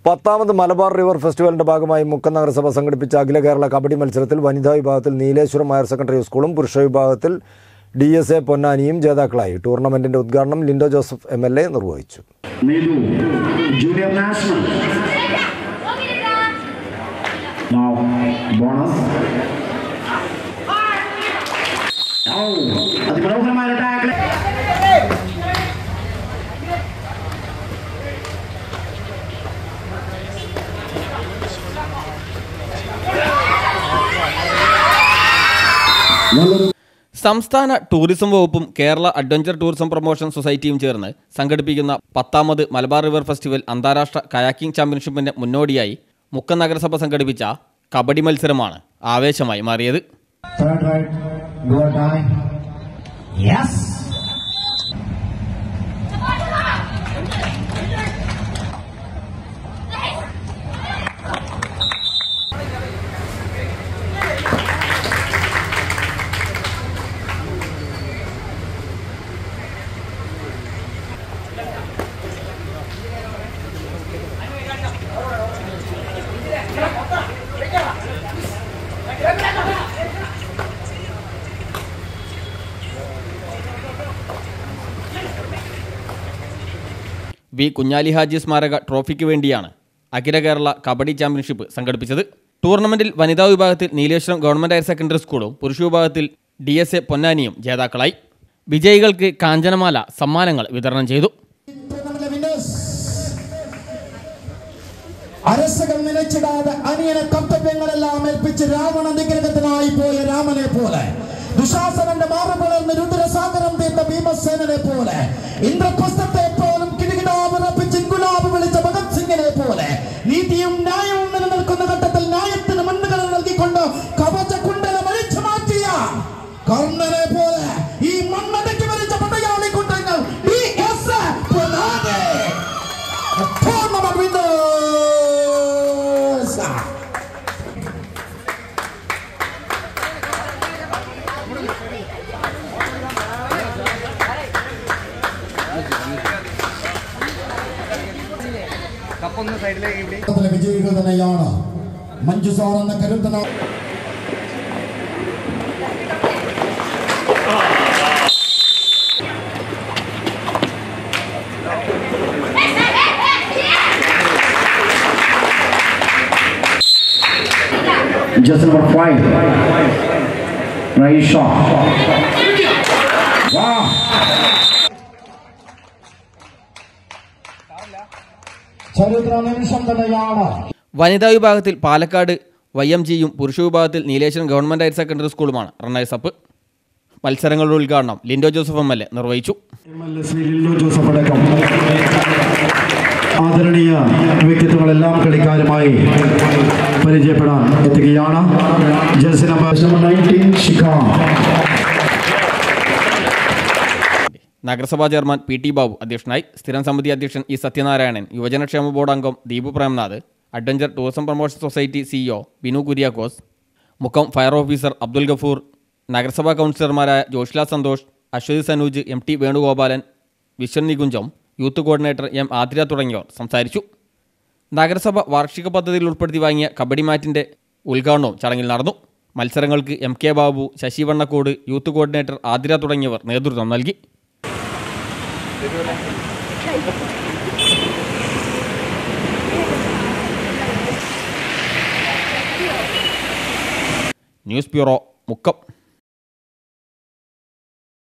10ാമത് Malabar river ഫെസ്റ്റിവലിന്റെ ഭാഗമായി മുക്കം നഗരസഭ സംഘടിപ്പിച്ച അഖില കേരള കബഡി മത്സരത്തിൽ വനിതാ വിഭാഗത്തിൽ നീലേശ്വരം ഹയർ സെക്കൻഡറി സ്കൂളും പുരുഷ വിഭാഗത്തിൽ DSA പൊന്നാനിയും ജേതാക്കളായി. ടൂർണമെന്റിന്റെ ഉദ്ഘാടനം ലിൻഡോ ജോസഫ് MLA നിർവഹിച്ചു. സംസ്ഥാന ടൂറിസം വകുപ്പും കേരള അഡ്വഞ്ചർ ടൂറിസം പ്രൊമോഷൻ സൊസൈറ്റിയും ചേർന്ന് സംഘടിപ്പിക്കുന്ന 10ാമത് മലബാർ റിവർ ഫെസ്റ്റിവൽ അന്താരാഷ്ട്ര കയാക്കിംഗ് ചാമ്പ്യൻഷിപ്പിന്റെ മുന്നോടിയായി മുക്കം നഗരസഭ സംഘടിപ്പിച്ച കബഡി മത്സരമാണ് ആവേശമായി മാറിയത്. വി കുഞ്ഞാലി ഹാജി സ്മാരക ട്രോഫിക്ക് വേണ്ടിയാണ് അഖില കേരള കബഡി ചാമ്പ്യൻഷിപ്പ് സംഘടിപ്പിച്ചത്. ടൂർണമെന്റിൽ വനിതാ വിഭാഗത്തിൽ നീലേശ്വരം ഗവൺമെന്റ് ഹയർ സെക്കൻഡറി സ്കൂളും പുരുഷ വിഭാഗത്തിൽ DSA പൊന്നാനിയും ജേതാക്കളായി. വിജയികൾക്ക് കാഞ്ചനമാല സമ്മാനങ്ങൾ വിതരണം ചെയ്തു. അരസകം നിലച്ചിടാതെ അനിയന കർത്തവ്യങ്ങളെല്ലാം ഏൽപ്പിച്ച് രാവണ നിഗ്രഹത്തിനായി പോയ രാമനെ പോലെ, ദുശാസനന്റെ മാറുപളർന്ന് രുദ്രസാഗരം തീർത്ത ഭീമസേനനെ പോലെ, ഇന്ദ്രപ്രസ്ഥത്തെ പോലും കിടുകിടാവിറപ്പിച്ച് ഗുലാബ് വിളിച്ച ഭഗത് സിംഗിനെ പോലെ, നീതിയും ന്യായവും നിലനിൽക്കുന്ന ഘട്ടത്തിൽ ന്യായത്തിന് മണ്ണുകൾ നൽകിക്കൊണ്ട് കവച കുണ്ടലം അഴിച്ചു മാറ്റിയ കർണനെ പോലെ ഈ മണ്ണടക്കി വരിച്ച പടയാളി കൂട്ടങ്ങൾ വിജയികൾ തന്നെയാണ്. മഞ്ജു സാർ എന്ന കരുത്തന just number 5 Raisha. Wow. ചരിത്ര നിമിഷം തന്നെയാണ്. വനിതാ വിഭാഗത്തിൽ പാലക്കാട് YMGയും പുരുഷ വിഭാഗത്തിൽ നീലേശ്വരം ഗവൺമെന്റ് ഹയർ സെക്കൻഡറി സ്കൂളുമാണ് റണ്ണേഴ്സ് അപ്പ്. മത്സരങ്ങളുടെ ഉദ്ഘാടനം ലിൻഡോ ജോസഫ് MLA നിർവഹിച്ചു. ആദരണീയ വ്യക്തിത്വങ്ങളെല്ലാം കളിക്കാരുമായി പരിചയപ്പെടാൻ എത്തുകയാണ്. Jersey number 19 Shikha. നഗരസഭാ ചെയർമാൻ PT ബാബു അധ്യക്ഷനായി. സ്ഥിരം സമിതി അധ്യക്ഷൻ E സത്യനാരായണൻ, യുവജനക്ഷേമ ബോർഡ് അംഗം Deepu Premnath, adventure tourism promotion society CEO Binu Kuriakose, Mukkam fire officer Abdul Gafoor, നഗരസഭാ കൗൺസിലർമാരായ Joshla Santhosh, Aswathi Sanuj, MT Venugopalan, Vishwan Nikunjam, youth coordinator M Athira തുടങ്ങിയവർ സംസാരിച്ചു. നഗരസഭ വാർഷിക പദ്ധതിയിൽ ഉൾപ്പെടുത്തി വാങ്ങിയ കബഡി മാറ്റിൻ്റെ ഉദ്ഘാടനവും ചടങ്ങിൽ നടന്നു. മത്സരങ്ങൾക്ക് MK Babu, Sasi Vannakkode, youth coordinator Athira തുടങ്ങിയവർ നേതൃത്വം നൽകി. News bureau, Mukkam.